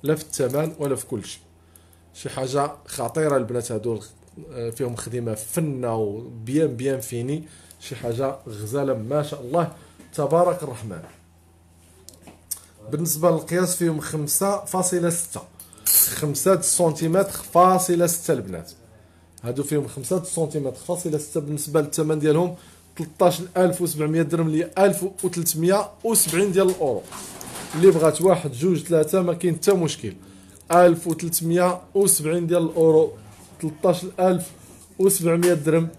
لا في الثمن ولا في كل شيء. شي حاجه خطيره البنات هادو، فيهم خدمه فنه وبيان فيني، شي حاجه غزاله ما شاء الله تبارك الرحمن. بالنسبه للقياس فيهم 5.6 5 سنتيمتر فاصلة 6 البنات، هادو فيهم 5 سنتيمتر فاصلة 6. بالنسبه للثمن ديالهم 13700 درهم ل 1370 ديال الاورو. اللي بغات واحد جوج ثلاثه ما كاين حتى مشكل، 1370 ديال الاورو، 13700 درهم،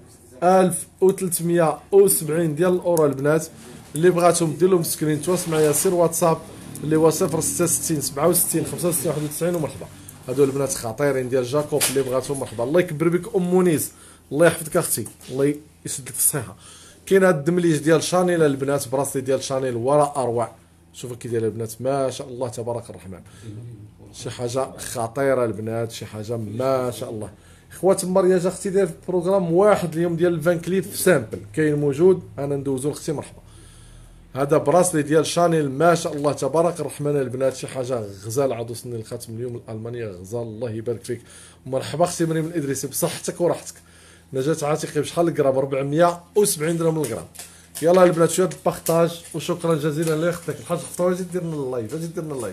1370 ديال الاورو البنات. اللي بغاتهم دير لهم سكرين تواصل معايا سير واتساب اللي هو 066 67 65 91 ومرحبا. هادو البنات خطيرين ديال جاكوب، اللي بغاتهم مرحبا. الله يكبر بك ام مونيس، الله يحفظك اختي، الله يسد لك الصحه. كاين هاد الدمليج ديال شانيل البنات، براسلي ديال شانيل وراء اروع، شوفوا كي داير البنات ما شاء الله تبارك الرحمن، شي حاجه خطيره البنات، شي حاجه ما شاء الله. خوات مرياج اختي داير بروغرام واحد اليوم ديال الفان كليب سامبل كاين موجود، انا ندوزو لاختي مرحبا. هذا براسلي ديال شانيل ما شاء الله تبارك الرحمن البنات، شي حاجه غزال. عضو سني الخاتم اليوم الالمانيه غزال، الله يبارك فيك. مرحبا اختي مريم الادريسي بصحتك وراحتك. نجاة عاتقي بشحال الغرام؟ 470 درهم الغرام. يلا البنات شويه البارطاج وشكرا جزيلا لاختك الحاج حفظاوي، اجي دير لنا اللايف، اجي دير لنا اللايف.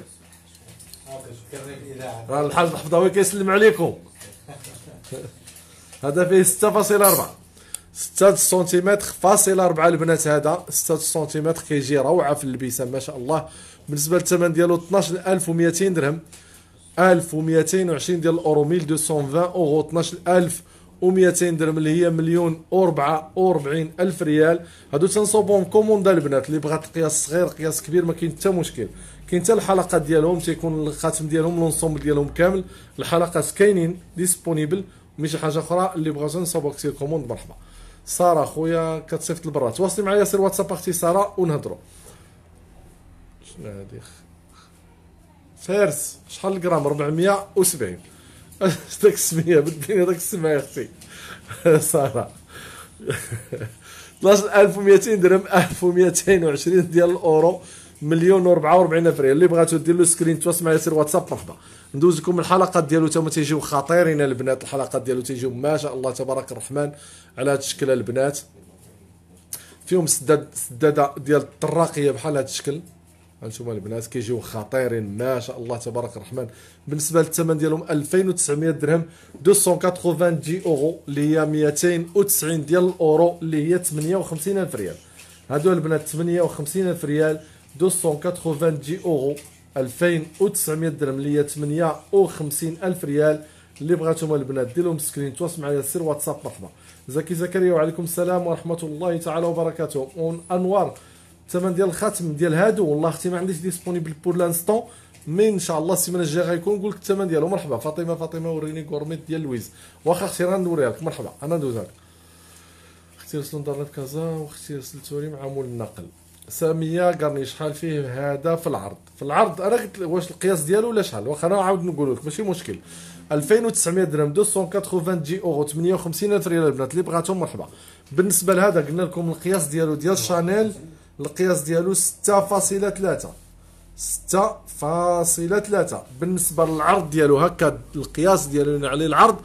راه الحاج حفظاوي كيسلم عليكم. هذا فيه 6.4 6 سنتيمتر فاصل 4 البنات، هذا 6 سنتيمتر كيجي روعه في اللبسه ما شاء الله. بالنسبه للثمن ديالو 12200 درهم، 1220 ديال الاورو، 1220 اورو، 12200 درهم اللي هي 1,044,000 ريال. هادو تنصوبهم كوموندا البنات، اللي بغات القياس صغير قياس كبير ما كاين حتى مشكل. كاين حتى الحلقات ديالهم تيكون الخاتم ديالهم لونسومبل ديالهم كامل، الحلقات كاينين ديسپونيبل. مي شي حاجه اخرى اللي بغاتو نصوبوا كثير كوموند مرحبا. ساره خويا كتصيفط البرا، تواصلي معايا سير واتساب اختي ساره ونهضروا. شنو هادي فارس شحال الغرام؟ 470. اش داك السميه بديني داك السميه يا اختي ساره. 12200 درهم، 1220 ديال الاورو، 1,044,000 ريال. اللي بغاتو دير له سكرين تواصل معايا سير واتساب مرحبا. ندوز لكم الحلقات ديالو تما تيجيو خطيرين البنات، الحلقات ديالو تيجيو ما شاء الله تبارك الرحمن على هذا الشكل البنات. فيهم سداده ديال الطراقيه بحال هذا الشكل، هانتوما البنات كيجيو خطيرين ما شاء الله تبارك الرحمن. بالنسبه للثمن ديالهم 2900 درهم، 290 اورو اللي هي 290 ديال الاورو اللي هي 58,000 ريال. هادو البنات 58,000 ريال، 290 اورو، 2900 درهم اللي هي 58,000 ريال. اللي بغاتهم البنات دير لهم سكرين تواصل معايا سير واتساب مرحبا. زكي زكريا وعليكم السلام ورحمه الله تعالى وبركاته. انوار الثمن ديال الخاتم ديال هادو والله اختي ما عنديش ديسپونيبل بور لانستون، مي ان شاء الله السيمانه الجايه غيكون نقول لك الثمن ديالو. مرحبا فاطمه وريني غورميت ديال لويز، واخا اختي راه ندوريها لك مرحبا انا ندوزها لك. اختي رسلوا دارنا في كازا واختي رسلتوا لي مع مول النقل. ساميه قرني شحال فيه هذا في العرض؟ في العرض انا قلت واش القياس ديالو ولا شحال، واخا انا نعاود نقول لك ماشي مشكل. 2900 درهم، 290 اورو، 58,000 ريال البنات. اللي بغاتهم مرحبا. بالنسبه لهذا قلنا لكم القياس ديالو ديال شانيل، القياس ديالو 6.3 6.3. بالنسبه للعرض ديالو هكا القياس ديالو عليه العرض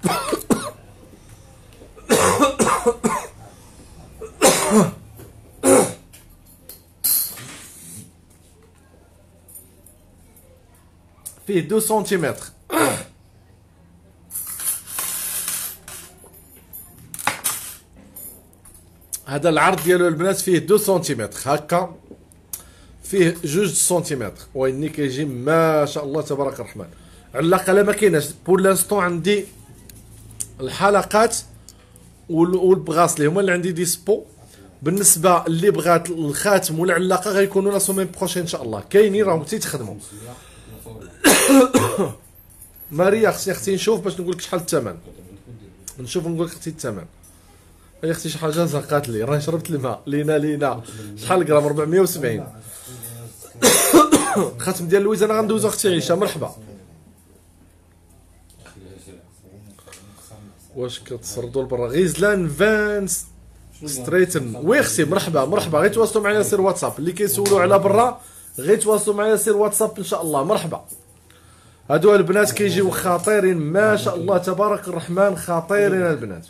فيه 2 سنتيمتر. هذا العرض ديالو البنات فيه 2 سنتيمتر هكا، فيه 2 سنتيمتر ويني كيجي ما شاء الله تبارك الرحمن. على الاقل ما كايناش بور لانستون عندي الحلقات والبغاسلي هما اللي عندي ديسبو. بالنسبه اللي بغات الخاتم والعلاقه غيكونوا لا سومين بروشين ان شاء الله، كاينين راهم تيتخدموا. ماريا اختي نشوف باش نقول لك شحال الثمن، نشوف نقول لك اختي الثمن. يا اختي شي حاجه زرقات لي، راني شربت الماء. لينا شحال الغرام؟ 470. الخاتم ديال لويز انا غندوزو اختي عيشه مرحبا. واش كتسردوا لبرا؟ غيزلان فان ستريتن وي اختي مرحبا غير تواصلوا معايا سير واتساب. اللي كيسولوا على برا غير تواصلوا معايا سير واتساب ان شاء الله مرحبا. هادو البنات كيجيو خطيرين ما شاء الله تبارك الرحمن، خطيرين البنات.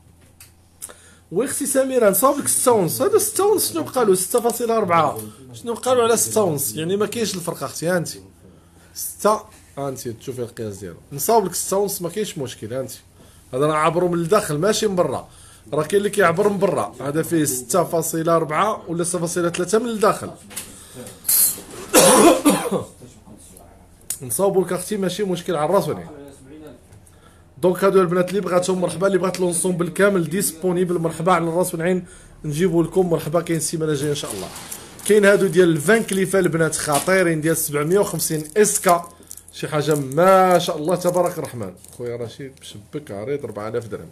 واختي سميره نصاوب لك 6 ونص. هذا 6 ونص شنو بقى له 6.4، شنو بقى له على 6 ونص؟ يعني ما كاينش الفرق اختي. ها انت 6 انت تشوفي القياس ديالو، نصاوب لك 6 ونص ما كاينش مشكل. ها انت هذا راه عبرو من الداخل ماشي من برا، راه كاين اللي كيعبر من برا. هذا فيه 6.4 ولا 6.3 من الداخل. نصاوبوا لك اختي ماشي مشكل على الراس والعين. دونك هادو البنات اللي بغاتهم مرحبا، اللي بغات لونسون بالكامل ديسپونيبل مرحبا على الراس والعين، نجيبو لكم مرحبا. كاين السيمانه الجايه ان شاء الله. كاين هادو ديال 20 كليفه البنات خطيرين ديال 750 اسكا، شي حاجه ما شاء الله تبارك الرحمن. خويا رشيد مشبك عريض 4000 درهم.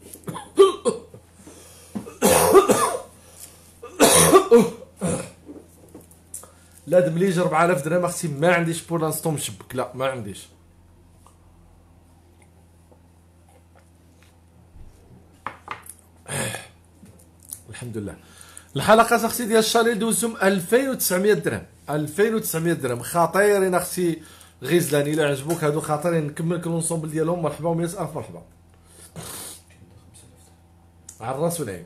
لا دمليج 4000 درهم اختي ما عنديش بور لانستون مشبك، لا ما عنديش. الحمد لله. الحلقات اختي ديال الشالي دوزهم 2900 درهم، 2900 درهم خطيرين اختي غزلاني. الا عجبوك هادو خطيرين، نكمل لك لونسومبل ديالهم مرحبا و100 الف مرحبا على الراس والعين.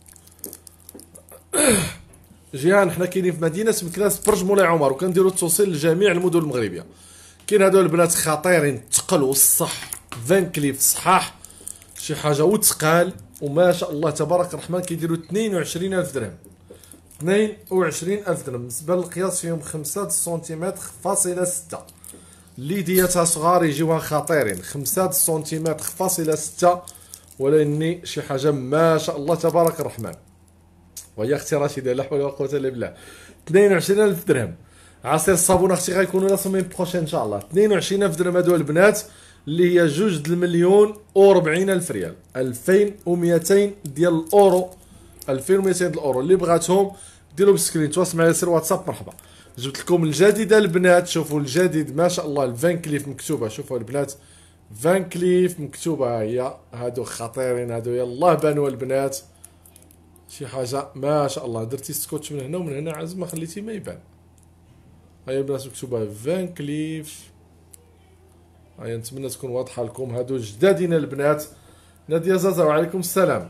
جيهان حنا كاينين في مدينه مكناس برج مولاي عمر، وكنديروا التوصيل لجميع المدن المغربيه. كاين هادو البنات خطيرين، تقل والصح، 20 كليف صحاح شي حاجه وتقال وما شاء الله تبارك الرحمن. كيديروا 22000 درهم، 22000 درهم. بالنسبه للقياس فيهم 5 سنتيمتر فاصله 6، اللي دياتها صغار يجيوها خطيرين 5 سنتيمتر فاصله 6، ولاني شي حاجه ما شاء الله تبارك الرحمن. وهي اختي رشيده لا حول ولا قوه الا بالله. 22000 درهم. عصير الصابون اختي غيكونوا لا سومين بروشين ان شاء الله. 22000 درهم هادو البنات، اللي هي 2 و40 الف ريال، 2200 ديال الاورو، 2200 ديال الاورو. اللي بغاتهم ديروا بالسكرين، تواصل معايا سير واتساب مرحبا. جبت لكم الجديده البنات، شوفوا الجديد ما شاء الله. 20 كليف مكتوبه، شوفوا البنات 20 كليف مكتوبه هي. هادو خطيرين هادو، يلاه بانوا البنات شي حاجه ما شاء الله. درتي سكوتش من هنا ومن هنا عزم ما خليتي ما يبان. هيا البنات مكتوبه 20 كليف. هيا نتمنى تكون واضحه لكم. هادو جدادين البنات. ناديه زازا وعليكم السلام.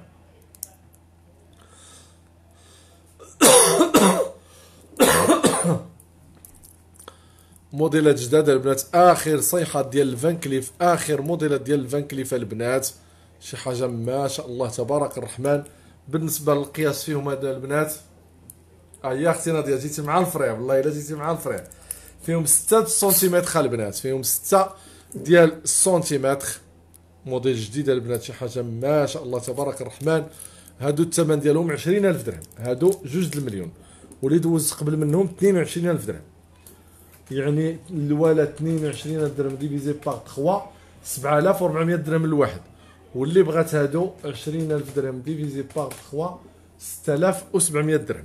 موديلات جداد البنات، اخر صيحه ديال الفان كليف، اخر موديلات ديال الفان كليف البنات، شي حاجه ما شاء الله تبارك الرحمن. بالنسبه للقياس فيهم هذا البنات، يا اختي ناديه جيتي مع الفرير، والله الا جيتي مع الفرير. فيهم 6 سنتيمتر البنات، فيهم 6 ديال السنتيمتر. موديل جديد البنات، شي حاجه ما شاء الله تبارك الرحمن. هادو الثمن ديالهم 20000 درهم، هادو 2 المليون، واللي دوز قبل منهم 22000 درهم. يعني الولد 22000 درهم ديفيزي باغ 3 7400 درهم الواحد، واللي بغات هادو 20000 درهم ديفيزي باغ 3 6700 درهم.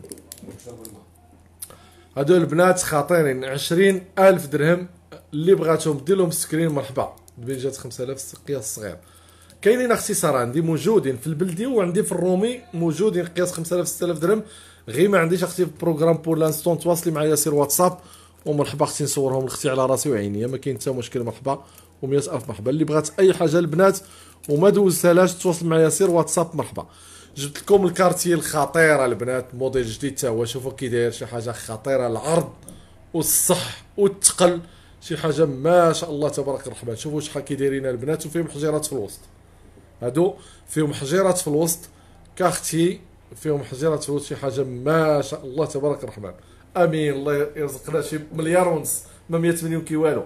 هادو البنات خاطرين 20000 درهم. اللي بغاتهم دير لهم سكرين مرحبا. بيجات 5000 قياس صغير. كاينين اختصار عندي موجودين في البلدي وعندي في الرومي موجودين قياس 5000 6000 درهم. غير ما عنديش اختي في بروغرام بور لانستون. تواصلي معايا سير واتساب ومرحبا اختي نصورهم اختي على راسي وعيني، ما كاين حتى مشكل. مرحبا و100 الف مرحبا. اللي بغات اي حاجه البنات وما دوزتهالاش تواصل معايا سير واتساب مرحبا. جبت لكم الكارتي الخطيره البنات، موديل جديد تا هو. شوفوا كي داير، شي حاجه خطيره، العرض والصح والثقل، شي حاجه ما شاء الله تبارك الرحمن. شوفوا شحال كي دايرين البنات، وفيهم حجيرات في الوسط. هادو فيهم حجيرات في الوسط كاختي، فيهم حجيرات في الوسط، شي حاجه ما شاء الله تبارك الرحمن. امين الله يرزقنا شي مليار ونص، ما 100 مليون كي والو.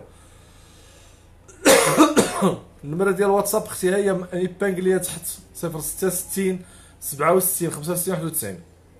النمره ديال الواتساب اختي هي بانكليه تحت 066 67 65 91.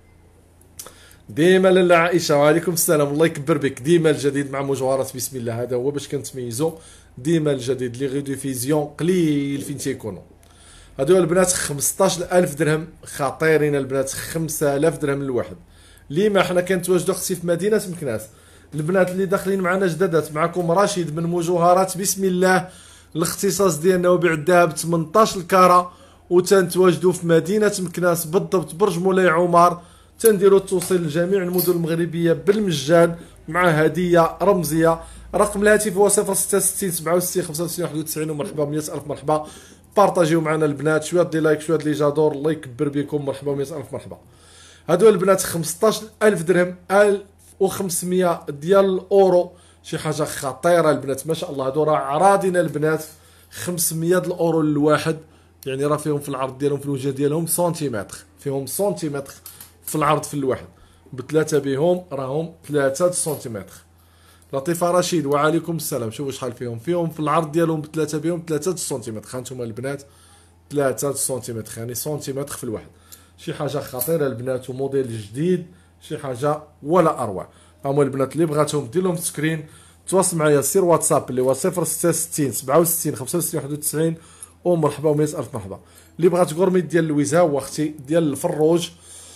ديما لاله عائشه وعليكم السلام، الله يكبر بك. ديما الجديد مع مجوهرات بسم الله، هذا هو باش كنتميزو. ديما الجديد لي ريديفيزيون قليل فين تيكونوا. هادو البنات 15000 درهم خطيرين البنات، 5000 درهم الواحد. ليما حنا كنتواجدوا اختي في مدينه مكناس. البنات اللي داخلين معنا جدادات، معكم رشيد من مجوهرات بسم الله. الاختصاص ديالنا وبيع الذهب 18 الكاره، وتنتواجدوا في مدينه مكناس بالضبط برج مولاي عمر. تنديروا التوصيل لجميع المدن المغربيه بالمجان مع هديه رمزيه رقم الهاتف هو 066 67 95 91. ومرحبا 100,000 مرحبا. بارطاجيو معنا البنات، شويه دي لايك شويه دي جادور، الله يكبر بكم. مرحبا 100,000 مرحبا. هادو البنات 15,000 درهم، 1500 ديال الاورو، شي حاجه خطيره البنات ما شاء الله. هادو راه عراضين البنات 500 الاورو للواحد، يعني راه فيهم في العرض ديالهم في الوجه ديالهم سنتيمتر، فيهم سنتيمتر في العرض في الواحد، بثلاثه بهم راهم 3 سنتيمتر. لطيفه رشيد وعليكم السلام. شوفوا شحال فيهم في العرض ديالهم بثلاثه بهم 3 سنتيمتر. هانتوما البنات 3 سنتيمتر، يعني سنتيمتر في الواحد، شي حاجه خطيره البنات وموديل جديد، شي حاجه ولا اروع. هما البنات اللي بغاتهم دير لهم سكرين تواصل معايا سير واتساب اللي هو 066 67 65 91. ومرحبا و100,000 مرحبا. اللي بغات غورميت ديال لويزا واختي ديال الفروج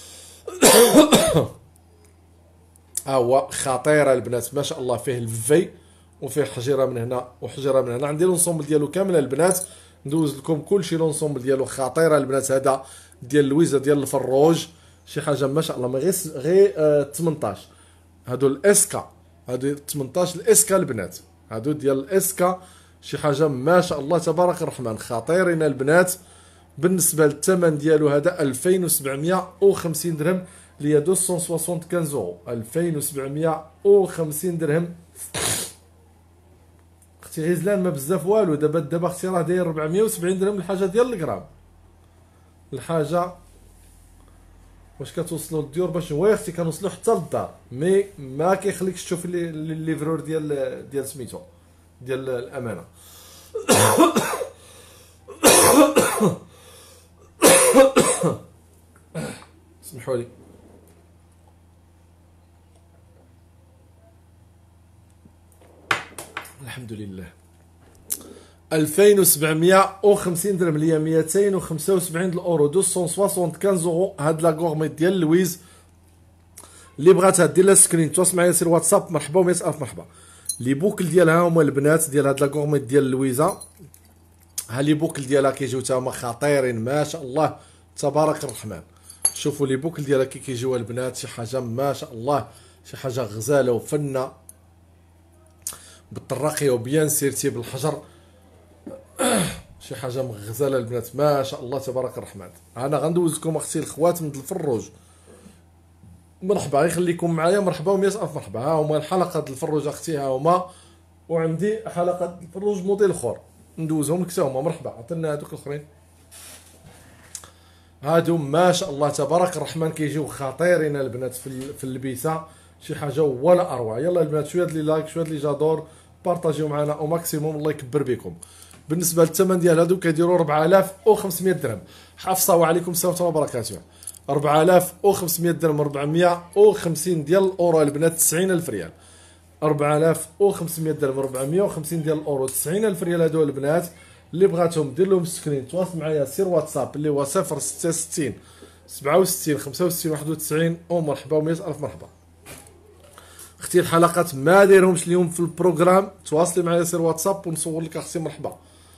ها هو خطيره البنات ما شاء الله، فيه الفي وفيه حجيره من هنا وحجيره من هنا. عندي لونسومبل ديالو كامل البنات، ندوز لكم كلشي. لونسومبل ديالو خطيره البنات، هذا ديال لويزا ديال الفروج، شي حاجه ما شاء الله. ما غير 18 هادو الاسكا، هادو 18 الاسكا البنات، هادو ديال الاسكا، شي حاجه ما شاء الله تبارك الرحمن، خطيرين البنات. بالنسبه للثمن ديالو هذا 2750 درهم، اللي هي 275 اورو، 2750 درهم. اختي غزلان ما بزاف والو، دابا اختي راه داير 470 درهم الحاجه ديال الغرام. الحاجه واش كتوصلوا للديور باش هو اختي كنوصلوا حتى للدار، مي ما كيخليكش تشوف الليفرور ديال سميتو ديال الامانه. اسمحوا لي. الحمد لله. 2750 درهم اللي هي 275 الاورو، 275 اورو. هاد لا غورميت ديال لويز اللي بغاتها دير لها سكرين تواصل معايا سير واتساب. مرحبا و100,000 مرحبا. لي بوكل ديالها هما البنات ديال هاد لا غورميت ديال لويزا، ها لي بوكل ديالها كيجيو تا هما خطيرين ما شاء الله تبارك الرحمن. شوفوا لي بوكل ديالها كي كيجيو البنات، شي حاجه ما شاء الله، شي حاجه غزاله وفنه بالطراقيه وبيان سيرتي بالحجر، شي حاجه مغزاله البنات ما شاء الله تبارك الرحمن. انا غندوز لكم اختي الخوات من الفروج. مرحبا يخليكم معايا. مرحبا و100,000 مرحبا. ها هما الحلقه ديال الفروج اختي، ها هما، وعندي حلقه الفروج موديل اخر ندوزهم لك هما. مرحبا. عطينا هذوك الاخرين، هادو ما شاء الله تبارك الرحمن كيجيو خطيرين البنات في اللبسه، شي حاجه ولا اروع. يلا البنات شويه لي لايك شويه لي جادور، بارطاجيو معنا او ماكسيموم، الله يكبر بكم. بالنسبه للثمن ديال هادو كيديروا 4500 درهم. حفصه وعليكم السلام ورحمه الله وبركاته. 4500 درهم، 450 ديال الاورو البنات، 90,000 ريال. 4500 درهم، 450 ديال الاورو، 90,000 ريال. هادو البنات اللي بغاتهم دير لهم سكرين تواصل معايا سير واتساب اللي هو 066 67 65 91. ومرحبا و100,000 مرحبا. اختي الحلقات ما دايرهمش اليوم في البروغرام، تواصلي معايا سير واتساب ونصور لك اختي. مرحبا.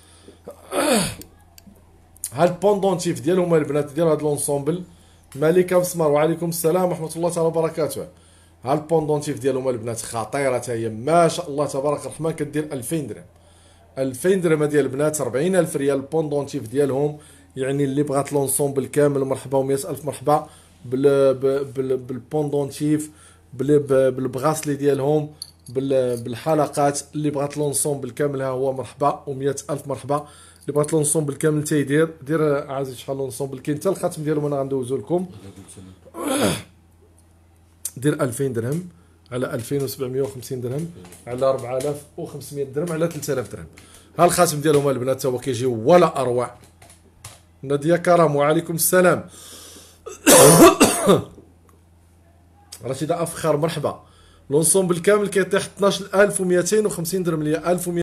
ها البوندونتيف ديالهم البنات ديال هاد لونسومبل. مالكه مسمار وعليكم السلام ورحمه الله تعالى وبركاته. ها البوندونتيف ديالهم البنات خطيره حتى هي ما شاء الله تبارك الرحمن، كدير 2000 درهم. 2000 درهم ديال البنات، 40,000 ريال البوندونتيف ديالهم. يعني اللي بغات لونسومبل كامل مرحبا و100,000 مرحبا بالبوندونتيف، بالبغاسلي ديالهم، بالحلقات. اللي بغات لونسومبل كامل ها هو مرحبا و100,000 مرحبا. اللي بغات لونسومبل كامل تيدير دير عزيز شحال لونسومبل كاين حتى الخاتم ديالهم انا غندوزو لكم. دير 2000 درهم على 2750 درهم على 4500 درهم على 3000 درهم. ها الخاتم ديالهم البنات هو كيجي ولا اروع. ناديه كرم وعليكم السلام. رشيده افخر مرحبا. لونسومبل كامل كيطيح 12250 درهم، اللي هي 1100.